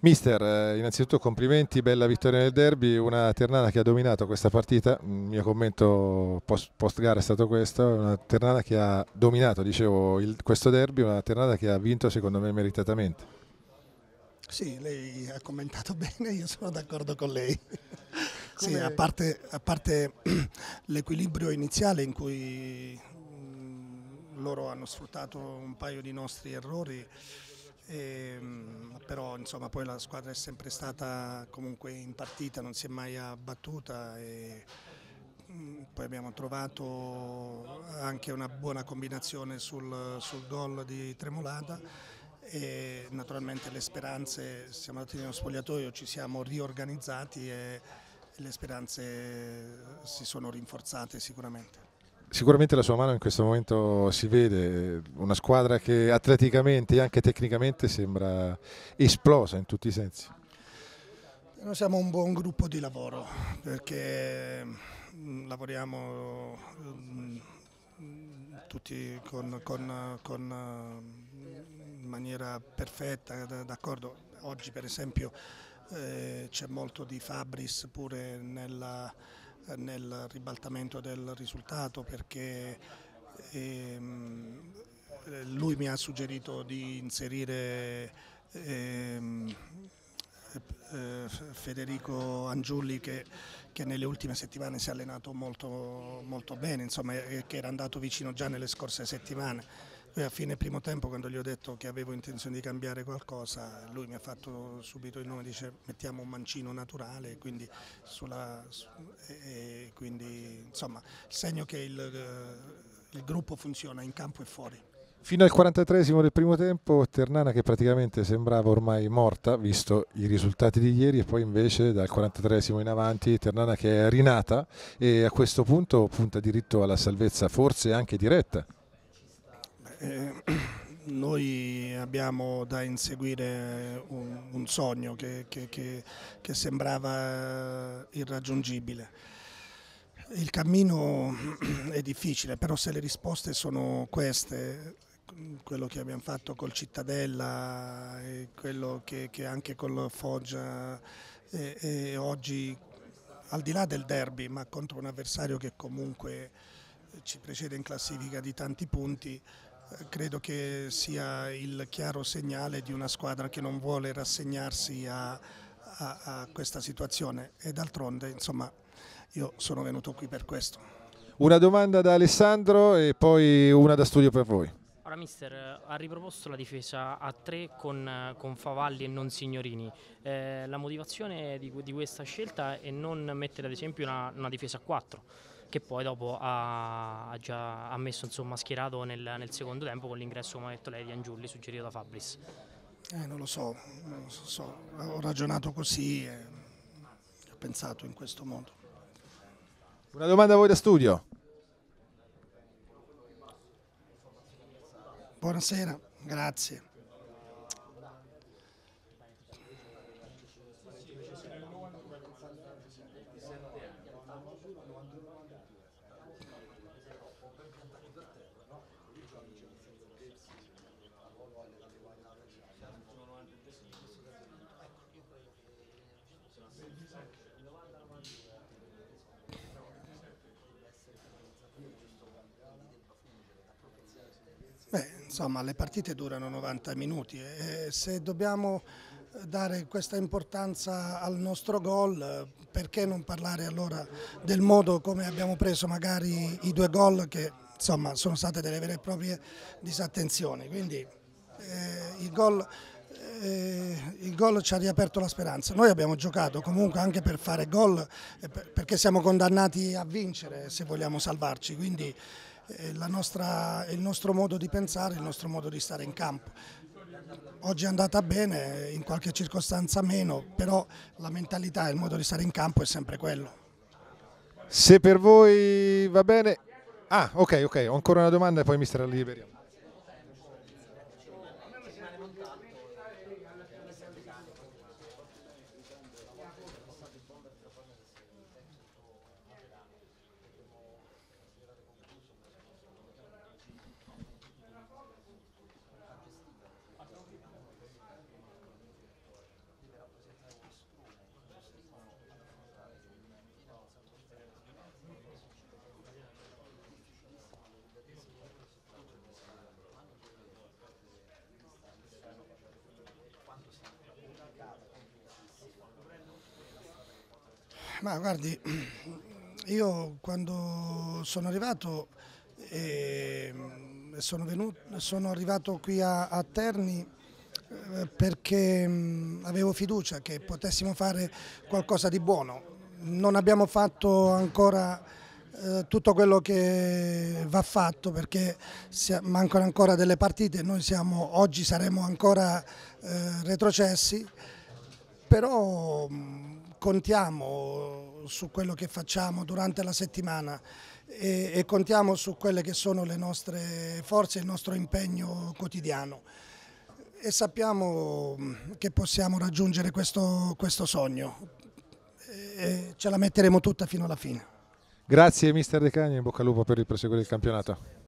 Mister, innanzitutto complimenti, bella vittoria nel derby, una Ternana che ha dominato questa partita, il mio commento post gara è stato questo, una Ternana che ha dominato, dicevo, questo derby, una Ternana che ha vinto secondo me meritatamente. Sì, lei ha commentato bene, io sono d'accordo con lei. Sì, a Come... parte l'equilibrio iniziale in cui loro hanno sfruttato un paio di nostri errori, però insomma poi la squadra è sempre stata comunque in partita, non si è mai abbattuta e poi abbiamo trovato anche una buona combinazione sul gol di Tremolada e naturalmente le speranze, siamo andati nello spogliatoio, ci siamo riorganizzati e le speranze si sono rinforzate sicuramente. Sicuramente la sua mano in questo momento si vede, una squadra che atleticamente e anche tecnicamente sembra esplosa in tutti i sensi. Noi siamo un buon gruppo di lavoro perché lavoriamo tutti in maniera perfetta, d'accordo. Oggi per esempio c'è molto di Fabris pure nel ribaltamento del risultato perché ehm, lui mi ha suggerito di inserire Federico Angiulli che nelle ultime settimane si è allenato molto bene, insomma, e che era andato vicino già nelle scorse settimane. Poi a fine primo tempo, quando gli ho detto che avevo intenzione di cambiare qualcosa, lui mi ha fatto subito il nome, dice mettiamo un mancino naturale, quindi insomma il segno che il gruppo funziona in campo e fuori. Fino al 43esimo del primo tempo, Ternana che praticamente sembrava ormai morta, visto i risultati di ieri, e poi invece dal 43esimo in avanti Ternana che è rinata e a questo punto punta diritto alla salvezza, forse anche diretta. Eh, Noi abbiamo da inseguire un sogno che sembrava irraggiungibile. Il cammino è difficile, però se le risposte sono queste, quello che abbiamo fatto col Cittadella e quello che anche col Foggia e oggi, al di là del derby, ma contro un avversario che comunque ci precede in classifica di tanti punti, credo che sia il chiaro segnale di una squadra che non vuole rassegnarsi a questa situazione e d'altronde insomma io sono venuto qui per questo. Una domanda da Alessandro e poi una da studio per voi. Ora, mister, ha riproposto la difesa a 3 con Favalli e non Signorini. La motivazione di questa scelta è non mettere ad esempio una difesa a 4, che poi dopo ha già ha messo insomma, schierato nel secondo tempo con l'ingresso, come ha detto lei, di Angiulli, suggerito da Fabris. Non lo so, ho ragionato così e ho pensato in questo modo. Una domanda a voi da studio. Buonasera, grazie. Beh, insomma, le partite durano 90 minuti e se dobbiamo dare questa importanza al nostro gol, perché non parlare allora del modo come abbiamo preso magari i due gol che insomma sono state delle vere e proprie disattenzioni. Quindi il gol ci ha riaperto la speranza. Noi abbiamo giocato comunque anche per fare gol perché siamo condannati a vincere se vogliamo salvarci. Quindi il nostro modo di pensare, il nostro modo di stare in campo. Oggi è andata bene, in qualche circostanza meno, però la mentalità e il modo di stare in campo è sempre quello. Se per voi va bene... Ah, ok, ok, ho ancora una domanda e poi mister la liberiamo. Ma guardi, io quando sono arrivato sono arrivato qui a Terni perché avevo fiducia che potessimo fare qualcosa di buono. Non abbiamo fatto ancora tutto quello che va fatto perché mancano ancora delle partite, oggi saremo ancora retrocessi, però contiamo su quello che facciamo durante la settimana e contiamo su quelle che sono le nostre forze e il nostro impegno quotidiano e sappiamo che possiamo raggiungere questo sogno e ce la metteremo tutta fino alla fine. Grazie mister De Cagni, in bocca al lupo per il proseguo del campionato.